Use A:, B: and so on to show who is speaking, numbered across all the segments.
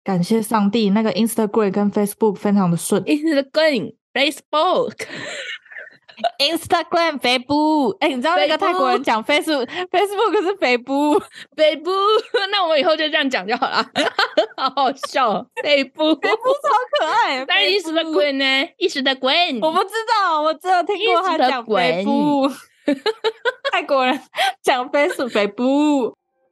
A: 感谢上帝，那个 Instagram 跟 Facebook 非常的顺。
B: Instagram
A: Facebook， 你知道那个泰国人讲 Facebook 是肥布，
B: 那我们以后就这样讲就好了。好好笑哦，肥布
A: 超可爱。
B: 但是Instagram呢？Instagram
A: 我不知道，我只有听过他讲肥布。泰国人讲 Facebook 肥布。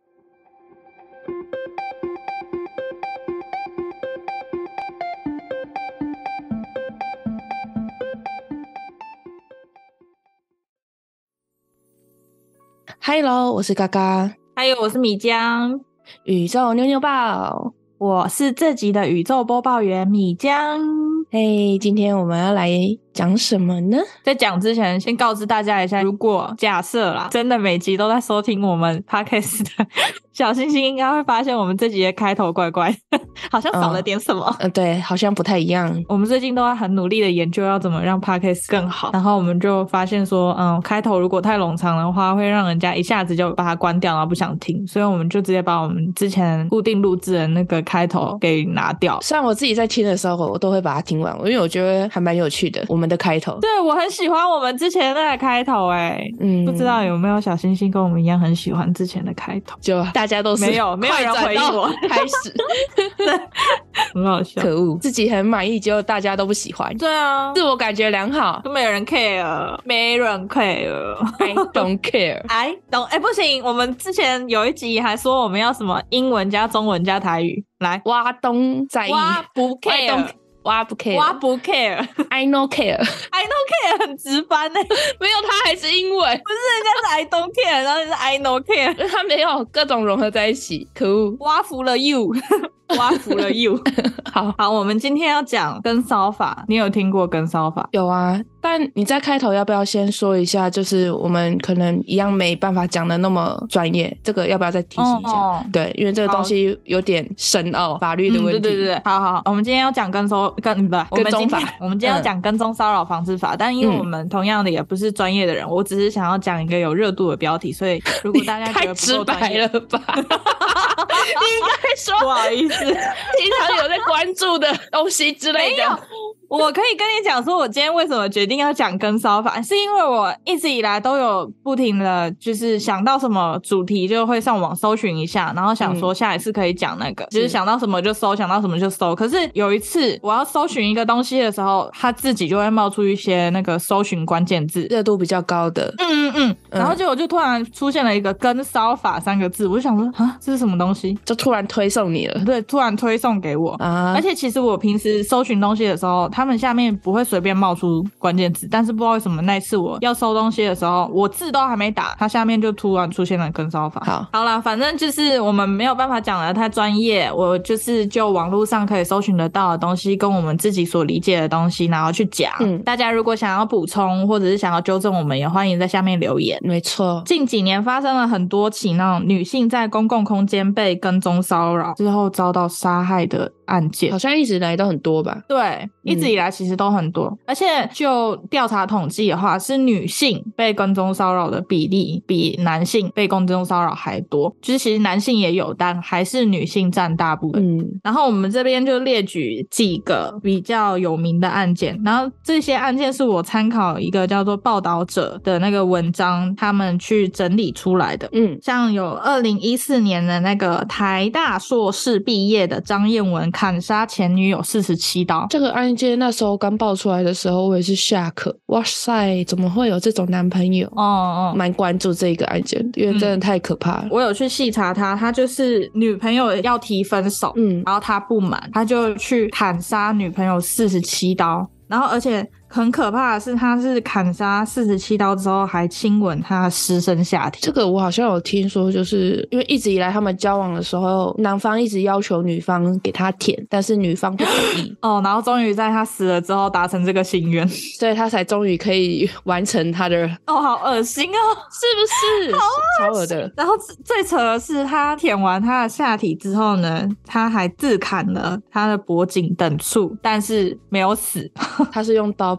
B: Hello， 我是嘎嘎，
A: 还有我是米江，
B: 宇宙妞妞报，
A: 我是这集的宇宙播报员米江。
B: 嘿，今天我们要来讲什么呢？
A: 在讲之前先告知大家一下，如果假设啦真的每集都在收听我们 Podcast 的小星星，应该会发现我们这集的开头怪怪好像少了点什么。
B: 对，好像不太一样。
A: 我们最近都在很努力的研究要怎么让 Podcast 更好，然后我们就发现说开头如果太冗长的话会让人家一下子就把它关掉然后不想听，所以我们就直接把我们之前固定录制的那个开头给拿掉。
B: 虽然我自己在听的时候我都会把它听完，因为我觉得还蛮有趣的，我们的开头。
A: 对，我很喜欢我们之前的那个开头不知道有没有小星星跟我们一样很喜欢之前的开头。
B: 就大家都是
A: 没有人回应我
B: 开始
A: 很好笑，
B: 可恶，自己很满意结果大家都不喜欢。
A: 对啊，
B: 自我感觉良好，
A: 都没有人 care， 没人 care
B: I don't care
A: I don't 不行，我们之前有一集还说我们要什么英文加中文加台语，来
B: 挖东在意，
A: 挖不 care，
B: 挖不 care，
A: 挖不 care
B: I no care
A: I don't care 很直翻没
B: 有，他还是英文，
A: 不是人家是 I don't care 然后你是 I no care，
B: 他没有各种融合在一起，可恶，
A: 挖服了 you 挖服了 you 好，我们今天要讲跟骚法，你有听过跟骚法？
B: 有啊，但你在开头要不要先说一下，就是我们可能一样没办法讲的那么专业，这个要不要再提醒一下？对，因为这个东西有点深奥，法律的问题。
A: 对，好，我们今天要讲跟踪法，我们今天要讲跟踪骚扰防治法，但因为我们同样的也不是专业的人，我只是想要讲一个有热度的标题，所以如果大家觉得不够专业
B: 太直白了吧你应该说
A: 不好意思
B: 平常有在关注的东西之类的。
A: 没有，我可以跟你讲说我今天为什么决定要讲跟骚法，是因为我一直以来都有不停的就是想到什么主题就会上网搜寻一下，然后想说下一次可以讲那个就是想到什么就搜，想到什么就搜。可是有一次我要搜寻一个东西的时候，它自己就会冒出一些那个搜寻关键字
B: 热度比较高的
A: 然后结果就突然出现了一个跟骚法3个字，我就想说这是什么东西，
B: 就突然推送你了。
A: 对，突然推送给我而且其实我平时搜寻东西的时候他们下面不会随便冒出关键字，但是不知道为什么那次我要搜东西的时候我字都还没打，它下面就突然出现了跟骚法。好啦，反正就是我们没有办法讲得太专业，我就网络上可以搜寻得到的东西跟我们自己所理解的东西然后去讲大家如果想要补充或者是想要纠正我们，也欢迎在下面留言。
B: 没错，
A: 近几年发生了很多起那种女性在公共空间被跟踪骚扰之后遭到杀害的案件，
B: 好像一直以来都很多吧。
A: 对，一直以来其实都很多而且就调查统计的话，是女性被跟踪骚扰的比例比男性被跟踪骚扰还多，就是其实男性也有，但还是女性占大部分然后我们这边就列举几个比较有名的案件，然后这些案件是我参考一个叫做报道者的那个文章他们去整理出来的像有2014年的那个台大硕士毕业的张彦文砍杀前女友47刀，
B: 这个案件那时候刚爆出来的时候我也是下课，哇塞怎么会有这种男朋友蛮关注这个案件，因为真的太可怕了
A: 我有去细查他就是女朋友要提分手然后他不满，他就去砍杀女朋友47刀，然后而且很可怕的是他是砍杀47刀之后还亲吻他的湿身下体。
B: 这个我好像有听说，就是因为一直以来他们交往的时候男方一直要求女方给他舔，但是女方不同意
A: 然后终于在他死了之后达成这个心愿，
B: 所以他才终于可以完成他的
A: 好恶心
B: 是不是？
A: 好
B: 超恶的。
A: 然后最扯的是他舔完他的下体之后呢，他还自砍了他的脖颈等处，但是没有死
B: 他是用刀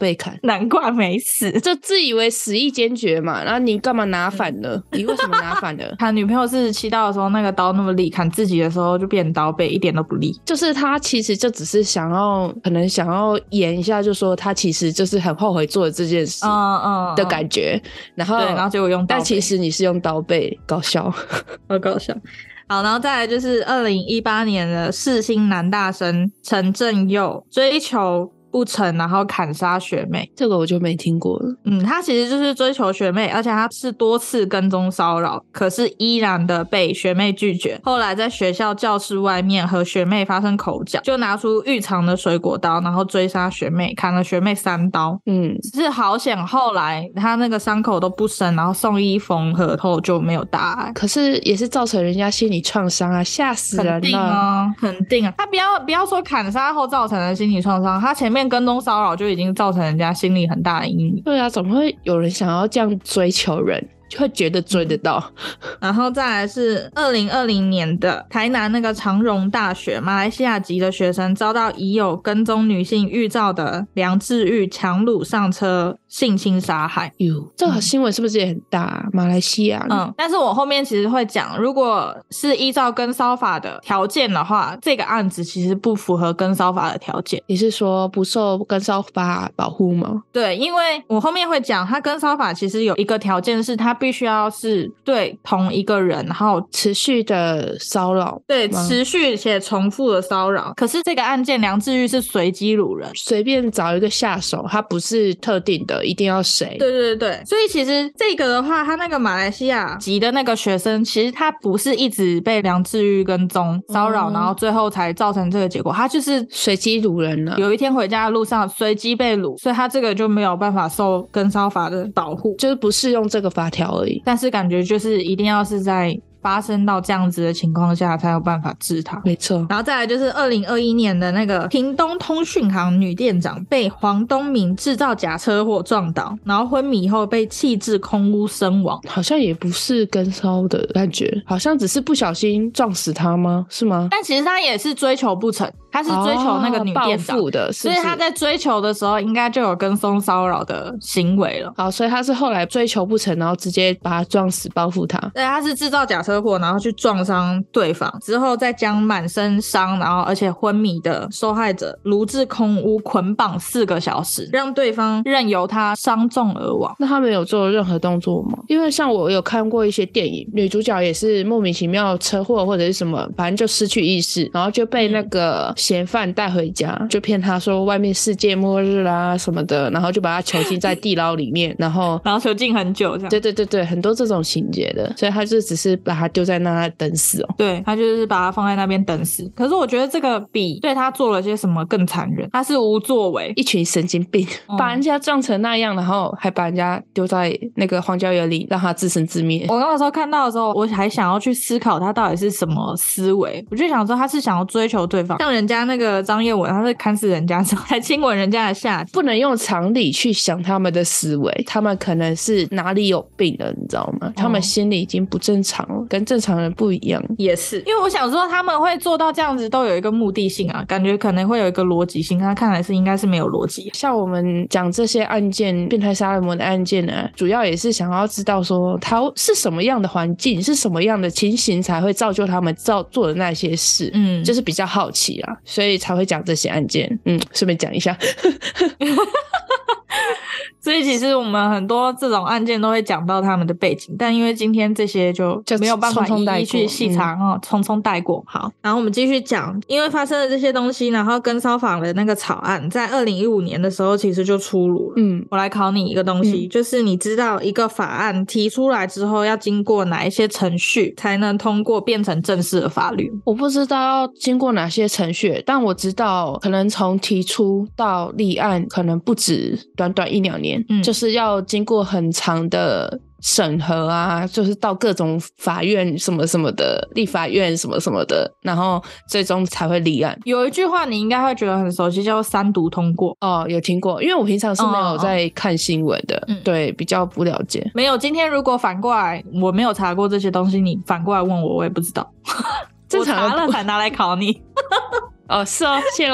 B: 被砍，
A: 难怪没死，
B: 就自以为死意坚决嘛，然后你干嘛拿反了？你为什么拿反了？
A: 砍女朋友47刀的时候那个刀那么利，砍自己的时候就变刀背，一点都不利。
B: 就是他其实就只是可能想要演一下，就说他其实就是很后悔做的这件事的感觉，然后
A: 结果用刀背，
B: 但其实你是用刀背，搞笑
A: 好搞笑。好，然后再来就是2018年的世新男大生陈正佑追求不成，然后砍杀学妹，
B: 这个我就没听过了。
A: 他其实就是追求学妹，而且他是多次跟踪骚扰，可是依然的被学妹拒绝。后来在学校教室外面和学妹发生口角，就拿出预藏的水果刀，然后追杀学妹，砍了学妹3刀。是好险，后来他那个伤口都不深，然后送医缝合后就没有大碍。
B: 可是也是造成人家心理创伤啊，吓死人了。
A: 肯定啊，他不要说砍杀后造成的心理创伤，他前面跟踪骚扰就已经造成人家心里很大的阴影。
B: 对啊，怎么会有人想要这样追求人，就会觉得追得到。
A: 然后再来是2020年的台南那个长荣大学马来西亚籍的学生遭到已有跟踪女性预兆的梁志玉强掳上车性侵杀害。
B: 这个新闻是不是也很大啊？马来西亚
A: 但是我后面其实会讲，如果是依照跟骚法的条件的话，这个案子其实不符合跟骚法的条件。
B: 你是说不受跟骚法保护吗？
A: 对，因为我后面会讲他跟骚法其实有一个条件是他必须要是对同一个人，然后
B: 持续的骚扰。
A: 对，持续且重复的骚扰。可是这个案件梁志玉是随机掳人，
B: 随便找一个下手，他不是特定的一定要谁。
A: 对对对，所以其实这个的话，他那个马来西亚籍的那个学生，其实他不是一直被梁志玉跟踪骚扰，然后最后才造成这个结果，他就是
B: 随机掳人了。
A: 有一天回家的路上随机被掳，所以他这个就没有办法受跟骚法的保护，
B: 就是不适用这个法条而已。
A: 但是感觉就是一定要是在发生到这样子的情况下才有办法治他。
B: 没错。
A: 然后再来就是2021年的那个屏东通讯行女店长被黄东明制造假车祸撞倒，然后昏迷后被弃置空屋身亡。
B: 好像也不是跟骚的感觉，好像只是不小心撞死他吗？是吗？
A: 但其实他也是追求不成，他是追求那个女店长
B: 的，
A: 所以他在追求的时候应该就有跟踪骚扰的行为了。
B: 好，所以他是后来追求不成，然后直接把他撞死报复他。
A: 对，他是制造假车祸，然后去撞伤对方之后，再将满身伤然后而且昏迷的受害者掳至空屋捆绑4个小时，让对方任由他伤重而亡。
B: 那他们有做任何动作吗？因为像我有看过一些电影，女主角也是莫名其妙车祸或者是什么，反正就失去意识，然后就被那个嫌犯带回家，就骗他说外面世界末日啦什么的，然后就把他囚禁在地牢里面然后
A: 囚禁很久这样。
B: 对对对对，很多这种情节的，所以他就只是把他丢在那等死哦。
A: 对，他就是把他放在那边等死。可是我觉得这个比对他做了些什么更残忍，他是无作为，
B: 一群神经病，把人家撞成那样，然后还把人家丢在那个荒郊野里让他自生自灭。
A: 我那时候看到的时候，我还想要去思考他到底是什么思维，我就想说他是想要追求对方，像人家那个张叶文，他是砍死人家之后还亲吻人家的下体。
B: 不能用常理去想他们的思维，他们可能是哪里有病了你知道吗？他们心里已经不正常了，跟正常人不一样。
A: 也是因为我想说他们会做到这样子都有一个目的性啊，感觉可能会有一个逻辑性，他看来是应该是没有逻辑。
B: 像我们讲这些案件，变态杀人魔的案件呢，主要也是想要知道说他是什么样的环境，是什么样的情形才会造就他们做的那些事，就是比较好奇啦，所以才会讲这些案件。顺便讲一下
A: 所以其实我们很多这种案件都会讲到他们的背景，但因为今天这些就没有办法一一去细查匆匆带过。好，然后我们继续讲，因为发生了这些东西，然后跟骚法的那个草案在2015年的时候其实就出炉了。我来考你一个东西，就是你知道一个法案提出来之后要经过哪一些程序才能通过变成正式的法律？
B: 我不知道要经过哪些程序，但我知道可能从提出到立案可能不止短短1-2年，就是要经过很长的审核啊，就是到各种法院什么什么的，立法院什么什么的，然后最终才会立案。
A: 有一句话你应该会觉得很熟悉，叫3读通过。
B: 有听过，因为我平常是没有在看新闻的，对，比较不了解。
A: 没有，今天如果反过来我没有查过这些东西，你反过来问我，我也不知道。我查了才拿来考你。
B: 是哦，谢咯。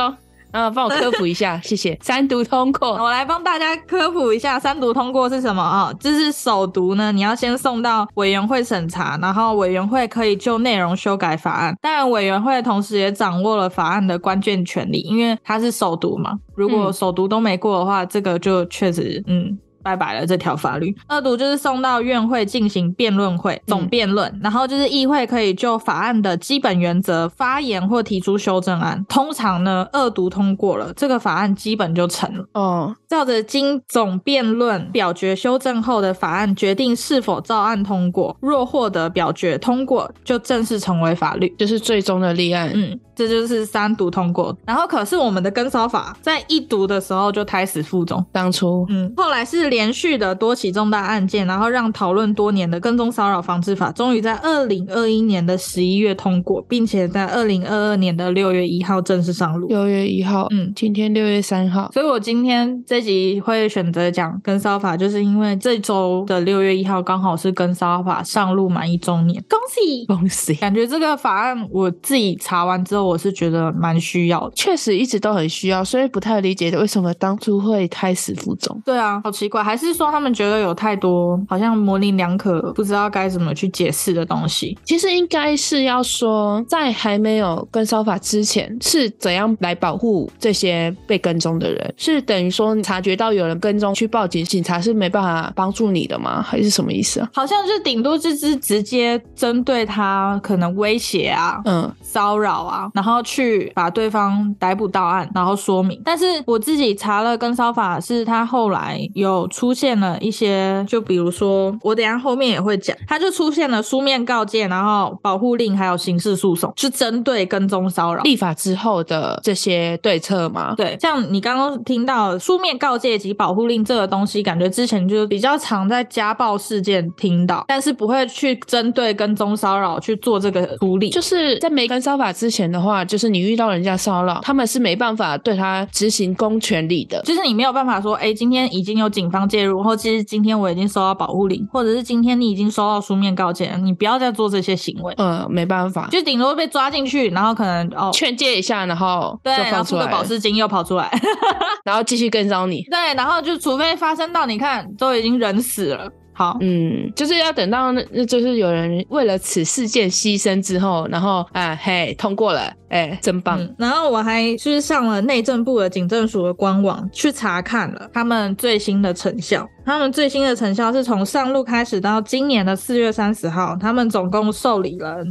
B: 帮我科普一下谢谢。三读通过，
A: 我来帮大家科普一下三读通过是什么啊？就是首读呢，你要先送到委员会审查，然后委员会可以就内容修改法案，当然委员会同时也掌握了法案的关键权利，因为它是首读嘛，如果首读都没过的话，这个就确实拜拜了这条法律。二读就是送到院会进行辩论会总辩论，然后就是议会可以就法案的基本原则发言或提出修正案，通常呢二读通过了，这个法案基本就成了。照着经总辩论表决修正后的法案决定是否照案通过，若获得表决通过就正式成为法律，
B: 就是最终的立案。
A: 这就是三读通过。然后可是我们的跟骚法在一读的时候就胎死腹中，
B: 当初
A: 后来是连续的多起重大案件，然后让讨论多年的跟踪骚扰防治法终于在2021年的11月通过，并且在2022年的6月1号正式上路。
B: 6月1号今天6月3号，
A: 所以我今天这集会选择讲跟骚法，就是因为这周的6月1号刚好是跟骚法上路满1周年，恭喜
B: 恭喜。
A: 感觉这个法案我自己查完之后我是觉得蛮需要的，
B: 确实一直都很需要，所以不太理解为什么当初会胎死腹中。
A: 对啊，好奇怪，还是说他们觉得有太多好像模棱两可不知道该怎么去解释的东西。
B: 其实应该是要说在还没有跟骚法之前是怎样来保护这些被跟踪的人，是等于说你察觉到有人跟踪去报警，警察是没办法帮助你的吗？还是什么意思啊？
A: 好像就顶多就是直接针对他可能威胁啊骚扰啊，然后去把对方逮捕到案然后说明。但是我自己查了跟骚法是他后来有出现了一些，就比如说我等一下后面也会讲，他就出现了书面告诫，然后保护令还有刑事诉讼，是针对跟踪骚扰
B: 立法之后的这些对策吗？
A: 对，像你刚刚听到书面告诫及保护令这个东西，感觉之前就比较常在家暴事件听到，但是不会去针对跟踪骚扰去做这个处理。
B: 就是在没跟骚法之前的话，就是你遇到人家骚扰，他们是没办法对他执行公权力的，
A: 就是你没有办法说今天已经有警方介入，或其实今天我已经收到保护令，或者是今天你已经收到书面告诫，你不要再做这些行为。
B: 没办法，
A: 就顶多被抓进去，然后可能
B: 劝诫一下，然后就
A: 对，然后付个保释金又跑出来
B: 然后继续跟骚你。
A: 对，然后就除非发生到你看都已经人死了，好，
B: 就是要等到就是有人为了此事件牺牲之后，然后通过了，真棒。
A: 然后我还是上了内政部的警政署的官网去查看了他们最新的成效。他们最新的成效是从上路开始到今年的4月30号，他们总共受理了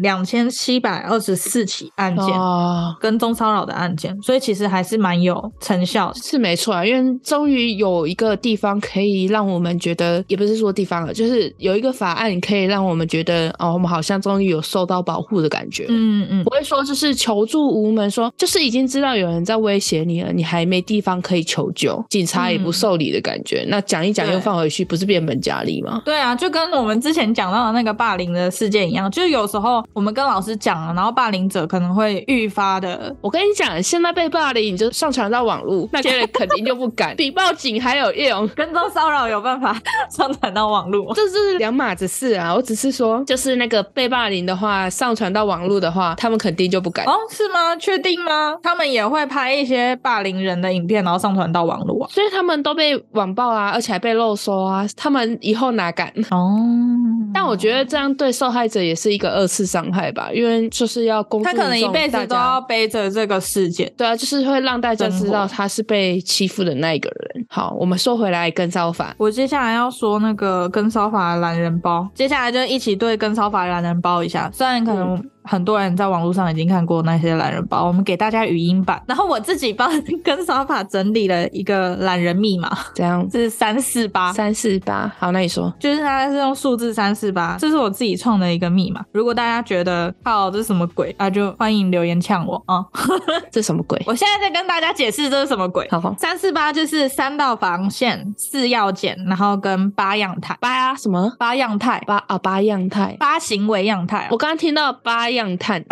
A: 2724起案件，跟踪骚扰的案件，所以其实还是蛮有成效的。
B: 是没错啊，因为终于有一个地方可以让我们觉得，也不是说地方了，就是有一个法案可以让我们觉得我们好像终于有受到保护的感觉。不会说就是求助无门，说就是已经知道有人在威胁你了，你还没地方可以求救，警察也不受理的感觉。那讲一讲又放回去，不是变本加厉吗？
A: 对啊，就跟我们之前讲到的那个霸凌的事件一样，就有时候我们跟老师讲了，然后霸凌者可能会愈发的。
B: 我跟你讲，现在被霸凌你就上传到网络，那些人肯定就不敢比报警还有用。
A: 跟踪骚扰有办法上传到网络，
B: 这是两码子事啊。我只是说，就是那个被霸凌的话，上传到网络的话，他们肯定就不敢。
A: 是吗？确定吗？他们也会拍一些霸凌人的影片，然后上传到网络
B: 所以他们都被网暴啊，而且还被漏收啊，他们以后哪敢？但我觉得这样对受害者也是一个二次伤害吧，因为就是要公诸于众，
A: 他可能一辈子都要背着这个事件。
B: 对啊，就是会让大家知道他是被欺负的那一个人。好，我们说回来跟骚法，
A: 我接下来要说那个跟骚法的懒人包，接下来就一起对跟骚法懒人包一下，虽然可能很多人在网络上已经看过那些懒人包，我们给大家语音版，然后我自己帮跟骚法整理了一个懒人密码，
B: 这样
A: 是348。
B: 好，那你说，
A: 就是它是用数字348，这是我自己创的一个密码。如果大家觉得这是什么鬼就欢迎留言呛我啊！
B: 这什么鬼？
A: 我现在在跟大家解释这是什么鬼。
B: 好
A: ，348就是3道防线、4要件，然后跟8样态。
B: 什么？
A: 8样态？
B: 8样态，
A: 8行为样态。
B: 我刚刚听到8 样态。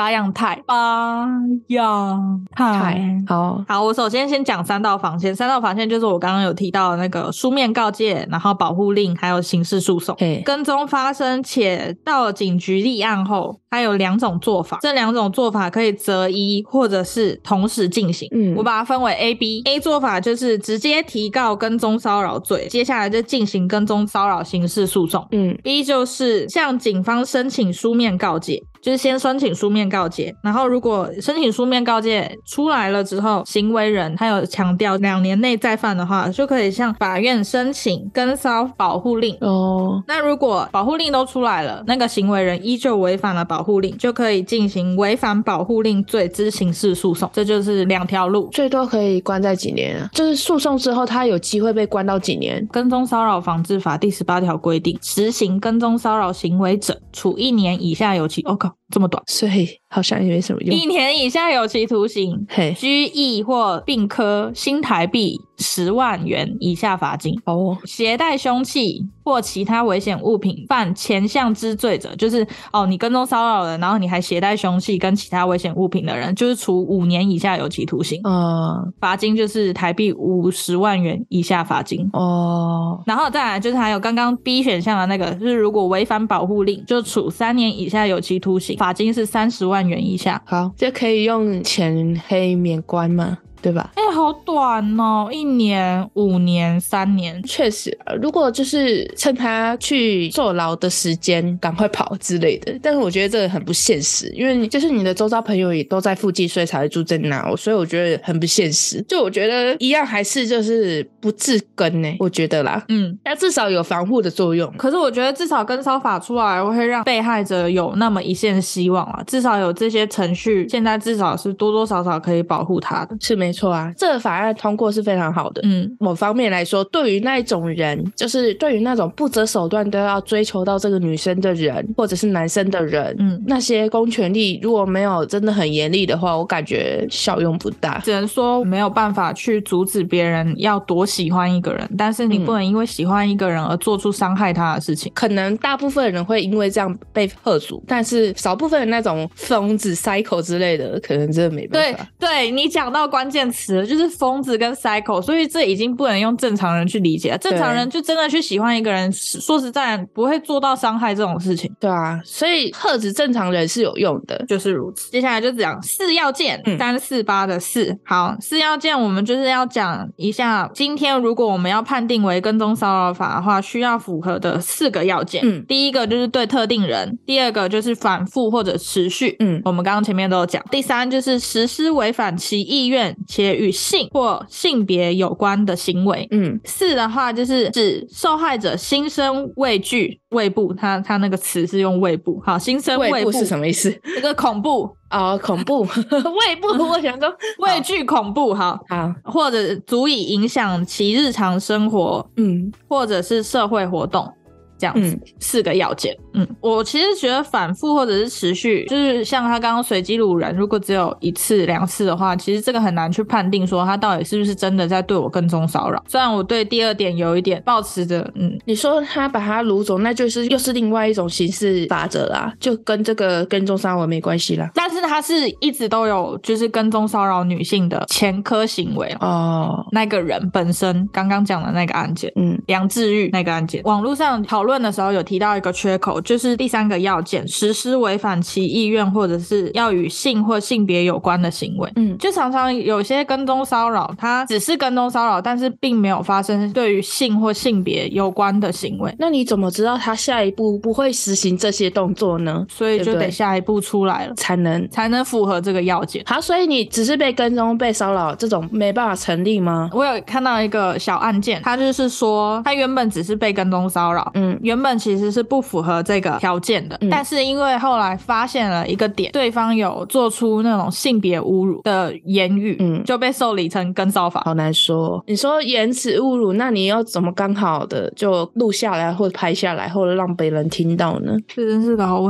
A: 好，我首先讲3道防线。3道防线就是我刚刚有提到的那个书面告诫，然后保护令，还有刑事诉讼。跟踪发生且到了警局立案后，它有2种做法，这2种做法可以择一或者是同时进行。我把它分为 A、B。A 做法就是直接提告跟踪骚扰罪，接下来就进行跟踪骚扰刑事诉讼。B 就是向警方申请书面告诫，就是先申请书面告诫，然后如果申请书面告诫出来了之后，行为人他有强调2年内再犯的话，就可以向法院申请跟骚保护令。那如果保护令都出来了，那个行为人依旧违反了保护令，就可以进行违反保护令罪之刑事诉讼。这就是2条路。
B: 最多可以关在几年啊？就是诉讼之后他有机会被关到几年？
A: 跟踪骚扰防治法第18条规定，实行跟踪骚扰行为者处1年以下有期。靠，这么短，
B: 所以好像也没什么用。
A: 1年以下有期徒刑，拘役或并科新台币10万元以下罚金。携带凶器或其他危险物品犯前项之罪者，就是你跟踪骚扰人，然后你还携带凶器跟其他危险物品的人，就是处5年以下有期徒刑。罚金就是台币50万元以下罚金。然后再来就是还有刚刚 B 选项的那个，就是如果违反保护令，就处3年以下有期徒刑，罚金是30万元以下。
B: 好，这可以用前黑免关吗？对吧？
A: 好短哦，1年、5年、3年。
B: 确实，如果就是趁他去坐牢的时间赶快跑之类的，但是我觉得这个很不现实，因为就是你的周遭朋友也都在附近，所以才会住在那，所以我觉得很不现实。就我觉得一样还是就是不治根呢，我觉得啦。但至少有防护的作用。
A: 可是我觉得至少跟骚法出来会让被害者有那么一线希望啦，至少有这些程序，现在至少是多多少少可以保护他的。
B: 是没错啊，这个法案通过是非常好的。某方面来说，对于那一种人，就是对于那种不择手段都要追求到这个女生的人或者是男生的人，那些公权力如果没有真的很严厉的话，我感觉效用不大。
A: 只能说没有办法去阻止别人要多喜欢一个人，但是你不能因为喜欢一个人而做出伤害他的事情。
B: 可能大部分人会因为这样被吓阻，但是少部分的那种疯子 psycho 之类的可能真的没办法。
A: 对，你讲到关键词了，就是疯子跟 psycho， 所以这已经不能用正常人去理解了。正常人就真的去喜欢一个人，说实在不会做到伤害这种事情。
B: 对啊，所以吓止正常人是有用的，
A: 就是如此。接下来就讲4要件，348的4。好，4要件我们就是要讲一下，今天如果我们要判定为跟踪骚扰法的话，需要符合的4个要件。第一个就是对特定人，第二个就是反复或者持续，我们刚刚前面都有讲。第3就是实施违反其意愿且与性或性别有关的行为。4的话就是指受害者心生畏惧，畏怖，他那个词是用畏怖。好，心生畏怖
B: 是什么意思？
A: 这个恐怖
B: 恐怖畏怖，我想说
A: 畏惧恐怖。好，或者足以影响其日常生活，或者是社会活动，这样子，4个要件。我其实觉得反复或者是持续，就是像他刚刚随机掳人，如果只有1次2次的话，其实这个很难去判定说他到底是不是真的在对我跟踪骚扰。虽然我对第2点有一点抱持着
B: 你说他把他掳走，那就是又是另外一种刑事法则啦，就跟这个跟踪骚扰没关系啦。
A: 但是他是一直都有就是跟踪骚扰女性的前科行为那个人本身刚刚讲的那个案件，梁志玉那个案件，网络上讨论的时候有提到一个缺口，就是第3个要件，实施违反其意愿或者是要与性或性别有关的行为。就常常有些跟踪骚扰，它只是跟踪骚扰，但是并没有发生对于性或性别有关的行为。
B: 那你怎么知道他下一步不会实行这些动作呢？
A: 所以就得下一步出来了，才能符合这个要件。
B: 好，所以你只是被跟踪被骚扰这种没办法成立吗？
A: 我有看到一个小案件，他就是说他原本只是被跟踪骚扰，原本其实是不符合这个条件的，但是因为后来发现了一个点，对方有做出那种性别侮辱的言语，就被受理成跟骚法。
B: 好难说，你说言辞侮辱，那你要怎么刚好的就录下来或者拍下来或者让别人听到呢？
A: 这真是个好问题。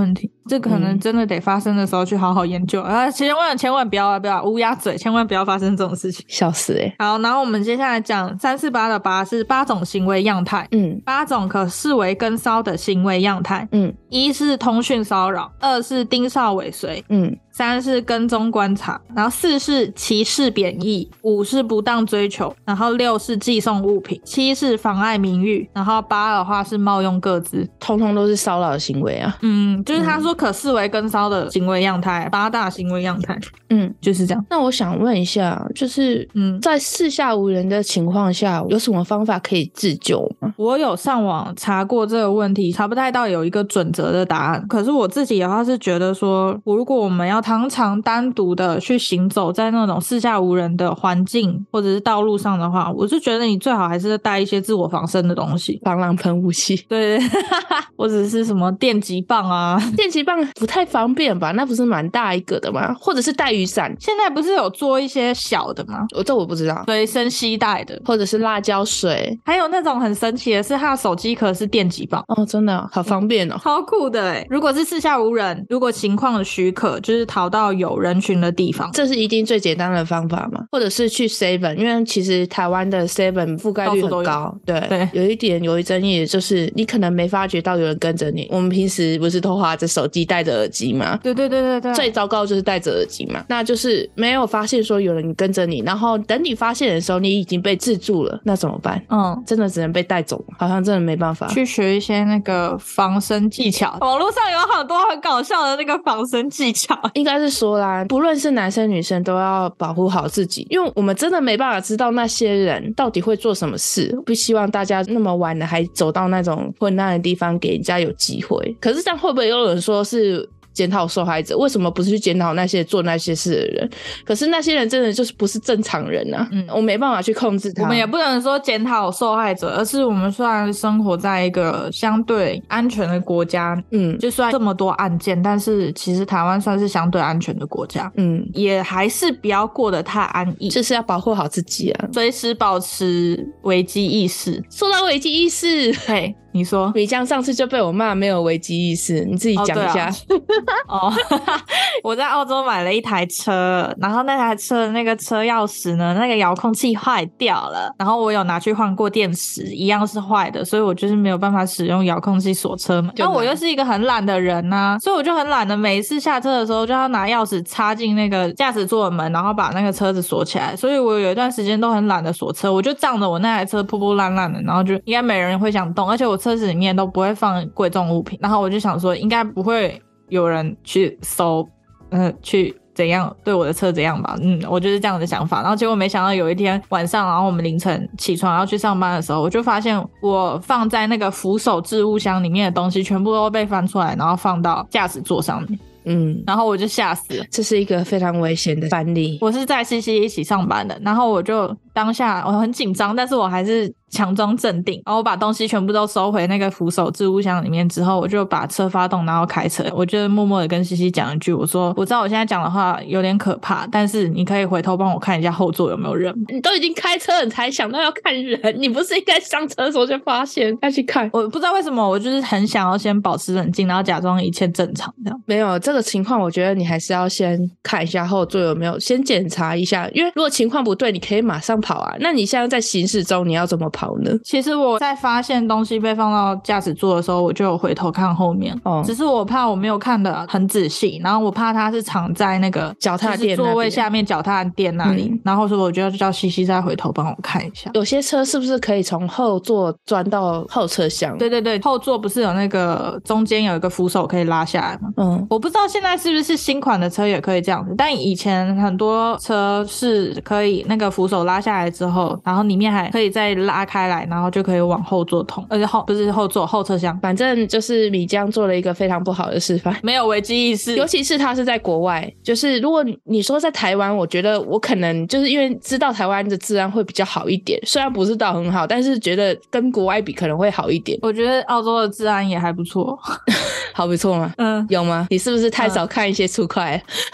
A: 这可能真的得发生的时候去好好研究千万不要乌鸦嘴，千万不要发生这种事情，
B: 笑死
A: 好，然后我们接下来讲348的8是8种行为样态，8种可视为跟骚的行为样态，1是通讯骚扰，2是盯梢尾随，3是跟踪观察，然后4是歧视贬义，5是不当追求，然后6是寄送物品，7是妨碍名誉，然后8的话是冒用个资，
B: 通通都是骚扰的行为啊。
A: 就是他说可视为跟骚的行为样态，8大行为样态，就是这样。
B: 那我想问一下，就是在四下无人的情况下，有什么方法可以自救吗？
A: 我有上网查过这个问题，查不太到有一个准则的答案。可是我自己的话是觉得说，如果我们要常常单独的去行走在那种四下无人的环境或者是道路上的话，我是觉得你最好还是带一些自我防身的东西，
B: 防狼喷雾器，
A: 对或者是什么电击棒啊。
B: 电击棒不太方便吧？那不是蛮大一个的吗？或者是带雨伞？
A: 现在不是有做一些小的吗？
B: 这我不知道，
A: 随身携带的，
B: 或者是辣椒水，
A: 还有那种很神奇的是，它的手机壳是电击棒
B: 真的好方便
A: 超酷的如果是四下无人，如果情况许可，就是逃到有人群的地方，
B: 这是一定最简单的方法嘛？或者是去 7-Eleven， 因为其实台湾的 7-Eleven 覆盖率很高，对，有一点有一争议，就是你可能没发觉到有人跟着你。我们平时不是都滑着手机戴着耳机吗？
A: 对，
B: 最糟糕就是戴着耳机嘛，那就是没有发现说有人跟着你，然后等你发现的时候你已经被制住了，那怎么办？真的只能被带走，好像真的没办法。
A: 去学一些那个防身技巧，网络上有很多很搞笑的那个防身技巧。
B: 应该是说啦，不论是男生女生都要保护好自己，因为我们真的没办法知道那些人到底会做什么事，不希望大家那么晚了还走到那种昏暗的地方给人家有机会。可是这样会不会有人说是检讨受害者？为什么不是去检讨那些做那些事的人？可是那些人真的就是不是正常人啊，我没办法去控制他。
A: 我们也不能说检讨受害者，而是我们虽然生活在一个相对安全的国家，就算这么多案件，但是其实台湾算是相对安全的国家，也还是不要过得太安逸，
B: 就是要保护好自己啊，
A: 随时保持危机意识。
B: 说到危机意识，
A: 嘿，你说
B: 米江上次就被我骂没有危机意识，你自己讲一下。
A: 我在澳洲买了一台车，然后那台车的那个车钥匙呢，那个遥控器坏掉了，然后我有拿去换过电池，一样是坏的，所以我就是没有办法使用遥控器锁车门。那我又是一个很懒的人啊，所以我就很懒的每一次下车的时候就要拿钥匙插进那个驾驶座的门，然后把那个车子锁起来，所以我有一段时间都很懒得锁车，我就仗着我那台车破破烂烂的，然后就应该没人会想动，而且我车子里面都不会放贵重物品，然后我就想说应该不会有人去搜去怎样对我的车怎样吧，我就是这样的想法。然后结果没想到有一天晚上，然后我们凌晨起床要去上班的时候，我就发现我放在那个扶手置物箱里面的东西全部都被翻出来，然后放到驾驶座上面。然后我就吓死了，
B: 这是一个非常危险的范例。
A: 我是在西西一起上班的，然后我就当下我很紧张，但是我还是强装镇定，然后我把东西全部都收回那个扶手置物箱里面之后，我就把车发动，然后开车。我就默默的跟西西讲一句，我说我知道我现在讲的话有点可怕，但是你可以回头帮我看一下后座有没有人。
B: 你都已经开车了你才想到要看人，你不是应该上车的时候就发现要去看？
A: 我不知道为什么我就是很想要先保持冷静，然后假装一切正常这样。
B: 没有这个情况，我觉得你还是要先看一下后座有没有，先检查一下，因为如果情况不对你可以马上跑啊，那你现在在行驶中你要怎么跑呢？
A: 其实我在发现东西被放到驾驶座的时候，我就有回头看后面，只是我怕我没有看得很仔细，然后我怕它是藏在那个
B: 脚踏垫
A: 座位下面脚踏垫那里，然后所以我就要叫西西再回头帮我看一下。
B: 有些车是不是可以从后座钻到后车厢？
A: 对，后座不是有那个中间有一个扶手可以拉下来吗？我不知道现在是不是新款的车也可以这样子，但以前很多车是可以那个扶手拉下来之后，然后里面还可以再拉开来，然后就可以往后座通，而且不是后座，后车厢。
B: 反正就是米江做了一个非常不好的示范，
A: 没有危机意识，
B: 尤其是他是在国外。就是如果你说在台湾，我觉得我可能就是因为知道台湾的治安会比较好一点，虽然不是到很好，但是觉得跟国外比可能会好一点。
A: 我觉得澳洲的治安也还不错。
B: 好不错吗？有吗？你是不是太少看一些粗快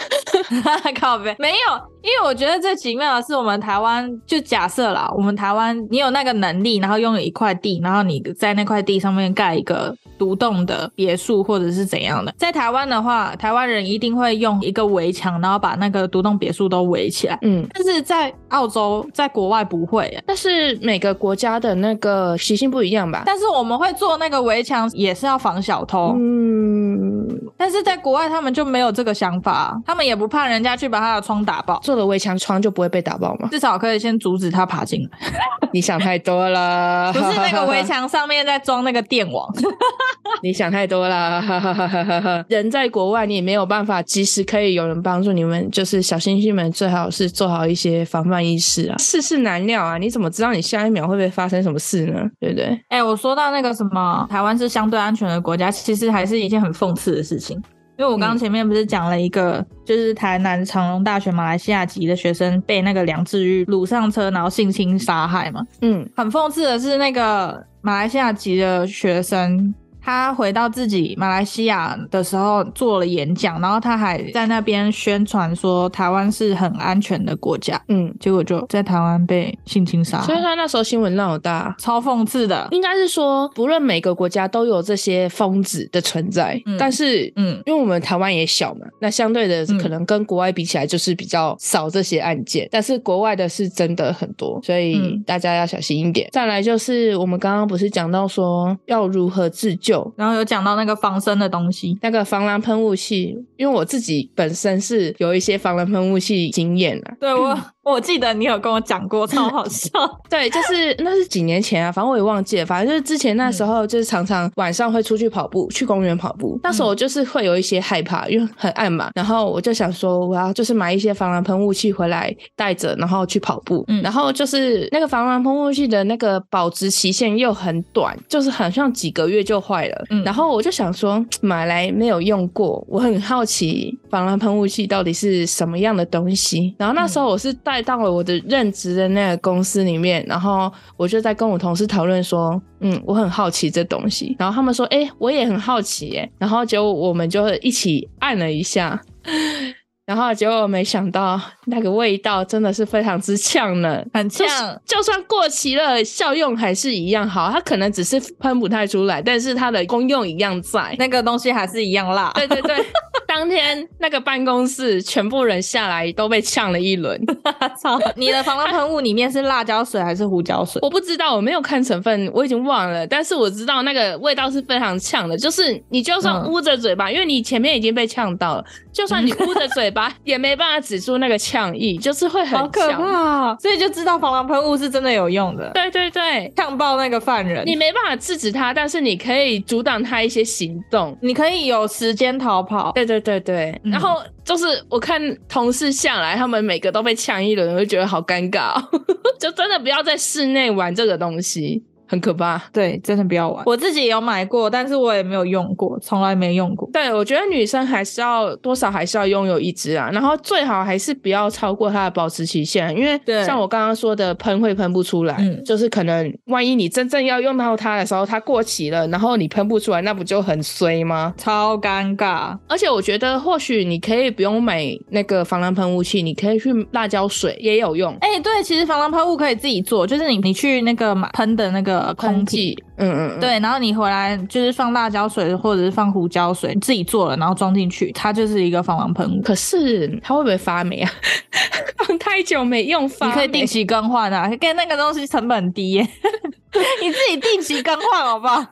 A: 靠北没有，因为我觉得最奇妙的是我们台湾，就假设啦，我们台湾你有那个能力，然后拥有一块地，然后你在那块地上面盖一个独栋的别墅或者是怎样的，在台湾的话，台湾人一定会用一个围墙，然后把那个独栋别墅都围起来。但是在澳洲，在国外不会耶。
B: 但是每个国家的那个习性不一样吧？
A: 但是我们会做那个围墙，也是要防小偷。但是在国外他们就没有这个想法，他们也不怕人家去把他的窗打爆。
B: 做了围墙，窗就不会被打爆吗？
A: 至少可以先阻止他爬进来。
B: 你想太多了。
A: 不是那个围墙上面在装那个电网。
B: 你想太多了。人在国外你也没有办法及时可以有人帮助你们，就是小星星们最好是做好一些防范意识啊。世事难料啊，你怎么知道你下一秒会不会发生什么事呢？对不对？
A: 我说到那个什么台湾是相对安全的国家，其实还是一件很讽刺的事情。因为我刚刚前面不是讲了一个就是台南长荣大学马来西亚籍的学生被那个梁志玉掳上车然后性侵杀害嘛。很讽刺的是那个马来西亚籍的学生，他回到自己马来西亚的时候做了演讲，然后他还在那边宣传说台湾是很安全的国家。结果就在台湾被性侵杀害，
B: 所以他那时候新闻闹大，
A: 超讽刺的。
B: 应该是说不论每个国家都有这些疯子的存在，但是因为我们台湾也小嘛，那相对的可能跟国外比起来就是比较少这些案件，但是国外的是真的很多，所以大家要小心一点。再来就是我们刚刚不是讲到说要如何自救，
A: 然后有讲到那个防身的东西，
B: 那个防狼喷雾器，因为我自己本身是有一些防狼喷雾器经验啊。
A: 对，我记得你有跟我讲过，超好笑。
B: 对，就是那是几年前啊，反正我也忘记了，反正就是之前那时候就是常常晚上会出去跑步，去公园跑步，那时候我就是会有一些害怕，因为很暗嘛，然后我就想说我要就是买一些防狼喷雾器回来带着，然后去跑步。然后就是那个防狼喷雾器的那个保质期限又很短，就是好像几个月就坏了。然后我就想说买来没有用过，我很好奇防狼喷雾器到底是什么样的东西。然后那时候我是带到了我的任职的那个公司里面，然后我就在跟我同事讨论说我很好奇这东西，然后他们说我也很好奇耶，然后结果我们就一起按了一下，然后结果没想到那个味道真的是非常之呛呢，
A: 很呛，
B: 就算过期了效用还是一样好，它可能只是喷不太出来，但是它的功用一样在，
A: 那个东西还是一样辣。
B: 对对对。当天那个办公室全部人下来都被呛了一轮。
A: 操，你的防狼喷雾里面是辣椒水还是胡椒水？
B: 我不知道，我没有看成分，我已经忘了，但是我知道那个味道是非常呛的，就是你就算捂着嘴巴，因为你前面已经被呛到了，就算你捂着嘴巴也没办法止住那个呛意，就是会很呛，
A: 好可怕。所以就知道防狼喷雾是真的有用的。
B: 对对对，
A: 呛爆那个犯人，
B: 你没办法制止他，但是你可以阻挡他一些行动，
A: 你可以有时间逃跑。
B: 对对对对，然后就是我看同事下来，他们每个都被呛一轮，我就觉得好尴尬。就真的不要在室内玩这个东西，很可怕。
A: 对，真的不要玩。我自己也有买过，但是我也没有用过，从来没用过。
B: 对，我觉得女生还是要多少还是要拥有一支啊，然后最好还是不要超过它的保持期限，因为像我刚刚说的喷会喷不出来，就是可能万一你真正要用到它的时候它过期了，然后你喷不出来，那不就很衰吗？
A: 超尴尬。而
B: 且我觉得或许你可以不用买那个防狼喷雾器，你可以去辣椒水也有用。
A: 对，其实防狼喷雾可以自己做，就是你去那个喷的那个空气，对，然后你回来就是放辣椒水或者是放胡椒水，自己做了然后装进去，它就是一个防狼喷雾。
B: 可是它会不会发霉啊？放太久没用发霉。
A: 你可以定期更换啊，跟那个东西成本很低耶。你自己定期更换好不好？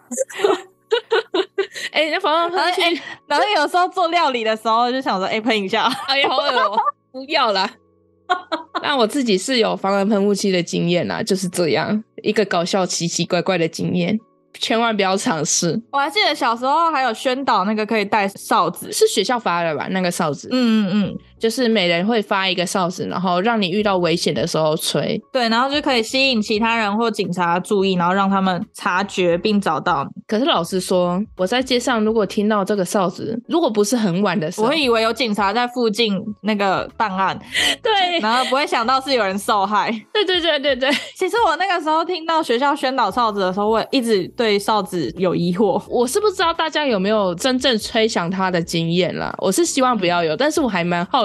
B: 那防狼喷雾器，
A: 然后有时候做料理的时候就想说喷一下。
B: 哎呀好恶哦。不要啦。那我自己是有防狼喷雾器的经验啦，就是这样一个搞笑奇奇怪怪的经验，千万不要尝试。
A: 我还记得小时候还有宣导那个可以带哨子，
B: 是学校发的吧？那个哨子，就是每人会发一个哨子，然后让你遇到危险的时候吹。
A: 对，然后就可以吸引其他人或警察注意，然后让他们察觉并找到你。
B: 可是老实说，我在街上如果听到这个哨子，如果不是很晚的时候，
A: 我会以为有警察在附近那个办案。
B: 对，
A: 然后不会想到是有人受害。
B: 对对对对对。
A: 其实我那个时候听到学校宣导哨子的时候，我一直对哨子有疑惑。
B: 我是不知道大家有没有真正吹响它的经验啦，我是希望不要有，但是我还蛮好奇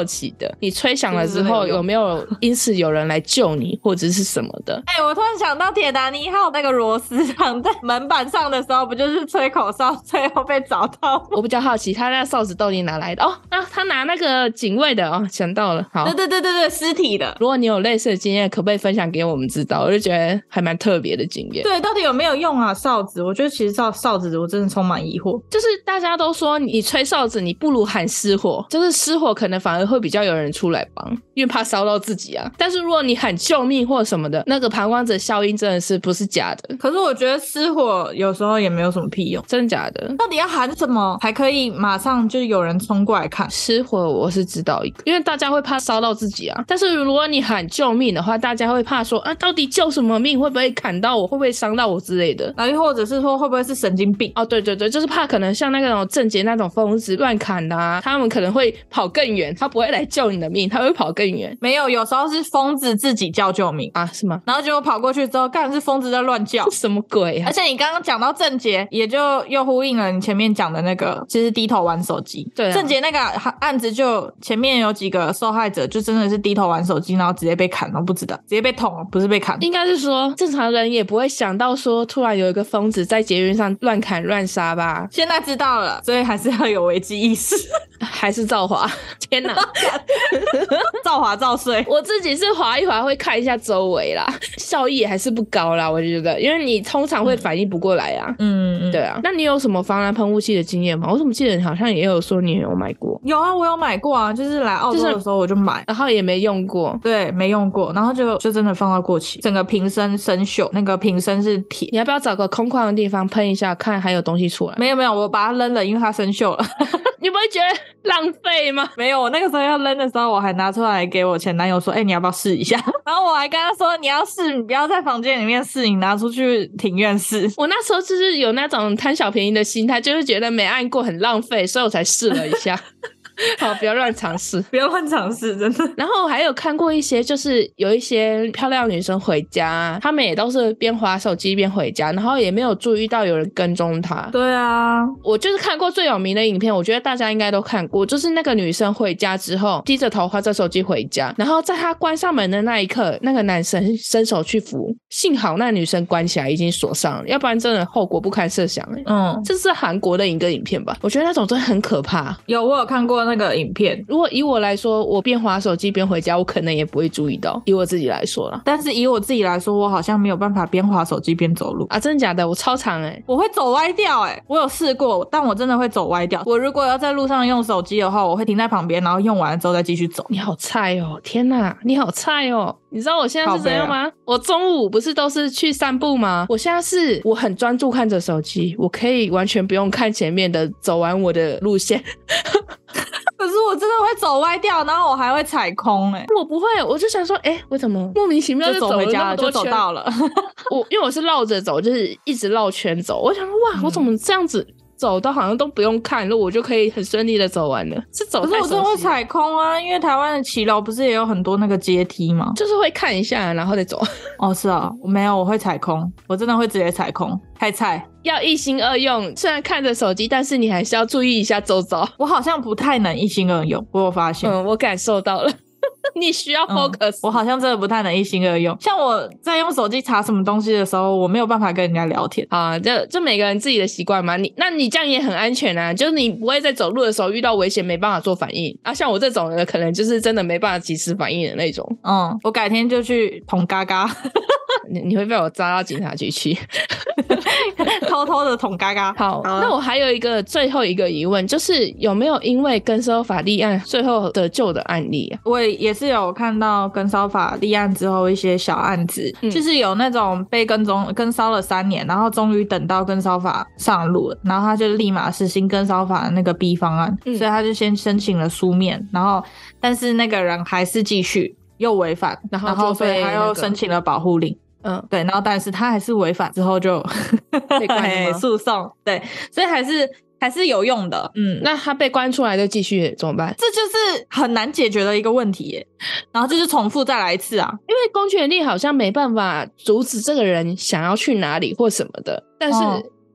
B: 奇的，你吹响了之后有没有因此有人来救你或者是什么的。
A: 我突然想到铁达尼号那个螺丝躺在门板上的时候，不就是吹口哨最后被找到？
B: 我比较好奇他那哨子到底哪来的哦，他拿那个警卫的哦，想到了。好，
A: 对，尸体的。
B: 如果你有类似的经验，可不可以分享给我们知道？我就觉得还蛮特别的经验。
A: 对，到底有没有用啊？哨子，我觉得其实哨子我真的充满疑惑。
B: 就是大家都说你吹哨子你不如喊失火，就是失火可能反而会比较有人出来帮，因为怕烧到自己啊。但是如果你喊救命或什么的，那个旁观者效应真的是不是假的。
A: 可是我觉得失火有时候也没有什么屁用。
B: 真的假的？
A: 到底要喊什么才可以马上就有人冲过来看？
B: 失火我是知道一个，因为大家会怕烧到自己啊。但是如果你喊救命的话，大家会怕说啊，到底救什么命？会不会砍到我？会不会伤到我之类的？
A: 然后或者是说会不会是神经病？
B: 哦，对，就是怕可能像那种郑捷那种疯子乱砍的啊，他们可能会跑更远，他不会来救你的命，他会跑更远。
A: 没有，有时候是疯子自己叫救命
B: 啊？是吗？
A: 然后结果跑过去之后，干是疯子在乱叫，
B: 什么鬼啊？
A: 而且你刚刚讲到郑捷，也就又呼应了你前面讲的那个，其实低头玩手机。
B: 对、啊，
A: 郑捷那个案子就前面有几个受害者就真的是低头玩手机，然后直接被砍了，不知道直接被捅了，不是被砍。
B: 应该是说正常人也不会想到说突然有一个疯子在捷运上乱砍乱杀吧。
A: 现在知道了，所以还是要有危机意识。
B: 还是照滑？天哪，
A: 照滑照睡。
B: 我自己是滑一滑会看一下周围啦，效益还是不高啦，我觉得，因为你通常会反应不过来啊。对啊。那你有什么防狼喷雾器的经验吗？我怎么记得你好像也有说你有买过？
A: 有啊，我有买过啊，就是来澳洲的时候我就买，
B: 然后也没用过。
A: 对，没用过，然后就真的放到过期，整个瓶身生锈，那个瓶身是铁。
B: 你要不要找个空旷的地方喷一下，看还有东西出来？
A: 没有，我把它扔了，因为它生锈了。
B: 你不会觉得浪费吗？
A: 没有，我那个时候要扔的时候，我还拿出来给我前男友说，你要不要试一下？然后我还跟他说，你要试，你不要在房间里面试，你拿出去庭院试。
B: 我那时候就是有那种贪小便宜的心态，就是觉得没按过很浪费，所以我才试了一下。好，不要乱尝试，
A: 不要乱尝试，真的。
B: 然后我还有看过一些，就是有一些漂亮女生回家，她们也都是边滑手机边回家，然后也没有注意到有人跟踪她。
A: 对啊，
B: 我就是看过最有名的影片，我觉得大家应该都看过，就是那个女生回家之后低着头滑着手机回家，然后在她关上门的那一刻，那个男生伸手去扶，幸好那女生关起来已经锁上了，要不然真的后果不堪设想。这是韩国的一个影片吧，我觉得那种真的很可怕。
A: 有，我有看过那个影片。
B: 如果以我来说，我边滑手机边回家，我可能也不会注意到，以我自己来说啦。
A: 但是以我自己来说，我好像没有办法边滑手机边走路
B: 啊。真的假的？我超常
A: 我会走歪掉我有试过，但我真的会走歪掉。我如果要在路上用手机的话，我会停在旁边，然后用完了之后再继续走。
B: 你好菜哦，天哪，你好菜哦。你知道我现在是怎样吗？我中午不是都是去散步吗？我现在是我很专注看着手机，我可以完全不用看前面的，走完我的路线。
A: 可是我真的会走歪掉，然后我还会踩空
B: 我不会，我就想说我怎么莫名其妙就走
A: 回家了，
B: 了那么多圈，
A: 就走到了。
B: 因为我是绕着走，就是一直绕圈走。我想说哇，我怎么这样子走到好像都不用看路，我就可以很顺利的走完了。是走太熟悉了。
A: 可是我真的会踩空啊，因为台湾的骑楼不是也有很多那个阶梯吗？
B: 就是会看一下然后再走。
A: 是啊，没有，我会踩空，我真的会直接踩空，太菜。
B: 要一心二用，虽然看着手机，但是你还是要注意一下周遭。
A: 我好像不太能一心二用，我有发现。
B: 我感受到了。你需要 focus。
A: 我好像真的不太能一心二用。像我在用手机查什么东西的时候，我没有办法跟人家聊天
B: 啊。这每个人自己的习惯嘛。那你这样也很安全啊，就是你不会在走路的时候遇到危险没办法做反应啊。像我这种人可能就是真的没办法及时反应的那种。
A: 我改天就去捅嘎嘎。
B: 你会被我抓到警察局去。
A: 偷偷的捅嘎嘎。
B: 好，那我还有一个最后一个疑问，就是有没有因为跟骚法立案最后得救的案例啊？
A: 我也是有看到跟骚法立案之后一些小案子，就是有那种被跟骚了3年，然后终于等到跟骚法上路了，然后他就立马实行跟骚法的那个 B 方案，所以他就先申请了书面，然后但是那个人还是继续又违反，然后所以他又申请了保护令。对，然后但是他还是违反之后就
B: 被关
A: 诉讼，对，所以还是有用的。
B: 那他被关出来就继续怎么办？
A: 这就是很难解决的一个问题耶。然后就是重复再来一次啊，
B: 因为公权力好像没办法阻止这个人想要去哪里或什么的，但是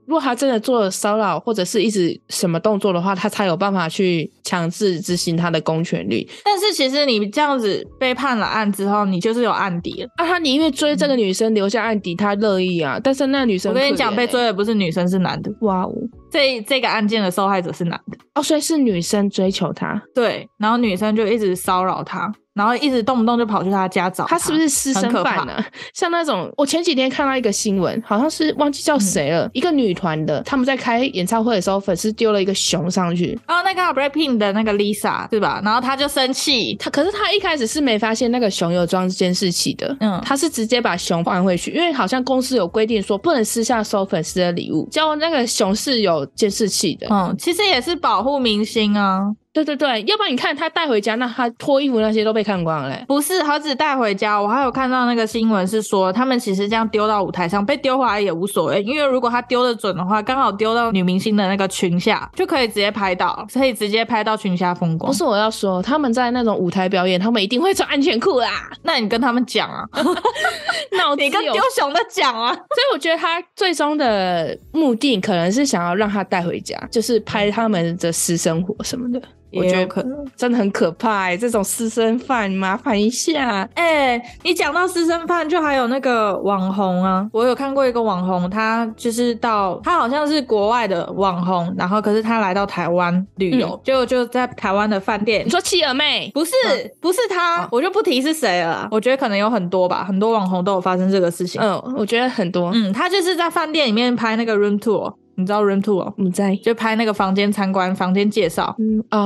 B: 如果他真的做了骚扰或者是一直什么动作的话，他才有办法去强制执行他的公权力。
A: 但是其实你这样子被判了案之后，你就是有案底了
B: 啊，他宁愿追这个女生留下案底，他乐意啊。但是那女生，
A: 我跟你讲，被追的不是女生，是男的。
B: 哇哦，
A: 这个案件的受害者是男的
B: 哦，所以是女生追求他。
A: 对，然后女生就一直骚扰他，然后一直动不动就跑去他家找他。
B: 他是不是私生饭呢？像那种我前几天看到一个新闻，好像是忘记叫谁了，一个女团的，他们在开演唱会的时候，粉丝丢了一个熊上去。
A: 哦，那个 BLACKPINK 的那个 Lisa 是吧？然后他就生气，
B: 可是他一开始是没发现那个熊有装监视器的，他是直接把熊放回去，因为好像公司有规定说不能私下收粉丝的礼物，叫那个熊是有监视器的。
A: 其实也是保护明星啊。
B: 对对对，要不然你看他带回家，那他脱衣服那些都被看光了
A: 不是，他只带回家。我还有看到那个新闻是说，他们其实这样丢到舞台上，被丢回来也无所谓，因为如果他丢得准的话，刚好丢到女明星的那个裙下，就可以直接拍到，可以直接拍到裙下风光。
B: 不是我要说，他们在那种舞台表演，他们一定会穿安全裤啦。
A: 那你跟他们讲啊，你跟丢熊的讲啊。所
B: 以我觉得他最终的目的可能是想要让他带回家，就是拍他们的私生活什么的。我觉得可能真的很可怕这种私生饭麻烦一下。
A: 你讲到私生饭，就还有那个网红啊，我有看过一个网红，他就是他好像是国外的网红，然后可是他来到台湾旅游，就在台湾的饭店。
B: 你说企鹅妹？
A: 不是他，我就不提是谁了。我觉得可能有很多吧，很多网红都有发生这个事情。
B: 我觉得很多。
A: 他就是在饭店里面拍那个 room tour。你知道 room tour
B: 不在，
A: 就拍那个房间参观、房间介绍。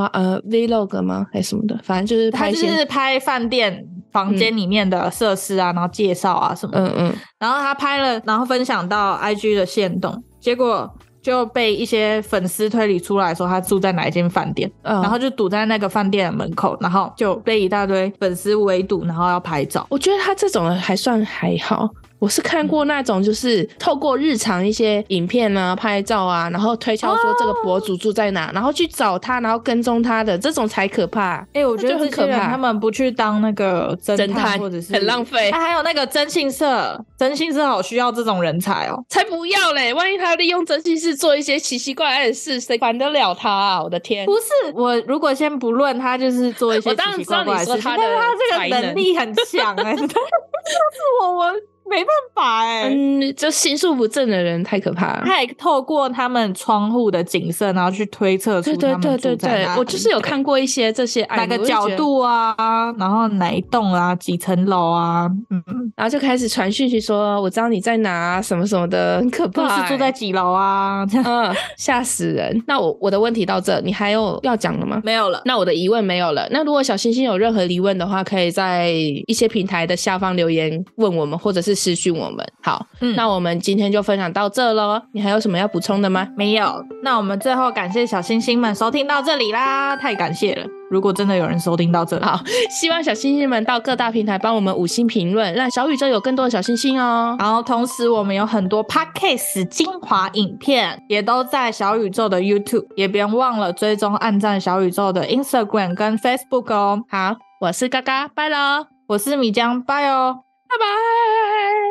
B: vlog 吗？还是什么的，反正就是拍。
A: 他就是拍饭店房间里面的设施啊，然后介绍啊什么的。然后他拍了，然后分享到 IG 的限动，结果就被一些粉丝推理出来说他住在哪一间饭店，然后就堵在那个饭店的门口，然后就被一大堆粉丝围堵，然后要拍照。
B: 我觉得他这种还算还好。我是看过那种就是透过日常一些影片啊拍照啊，然后推敲说这个博主住在哪，然后去找他，然后跟踪他的，这种才可怕。
A: 我觉得很可怕。他们不去当那个侦探或者是
B: 很浪费。
A: 还有那个征信社好需要这种人才哦。
B: 才不要嘞，万一他利用征信社做一些奇奇怪怪的事，谁管得了他啊？我的天。
A: 不是，我如果先不论他就是做一些奇奇怪怪的事情，但是他这个能力很强就是我没办法
B: 就心术不正的人太可怕了。
A: 他也透过他们窗户的景色，然后去推测出他们住在哪里。
B: 我就是有看过一些这些
A: 哪个角度啊，然后哪一栋啊，几层楼啊，
B: 然后就开始传讯息说我知道你在哪什么什么的，很可怕。
A: 是住在几楼啊？
B: 吓死人。那我的问题到这，你还有要讲的吗？
A: 没有了。
B: 那我的疑问没有了。那如果小星星有任何疑问的话，可以在一些平台的下方留言问我们，或者是私讯我们。好，那我们今天就分享到这咯。你还有什么要补充的吗？
A: 没有。那我们最后感谢小星星们收听到这里啦，太感谢了。如果真的有人收听到这里，
B: 好，希望小星星们到各大平台帮我们5星评论，让小宇宙有更多的小星星哦。
A: 然后同时我们有很多 podcast 精华影片也都在小宇宙的 YouTube， 也别忘了追踪按赞小宇宙的 Instagram 跟 Facebook 哦。
B: 好，我是嘎嘎，拜咯。
A: 我是米江，拜哦，
B: 拜拜。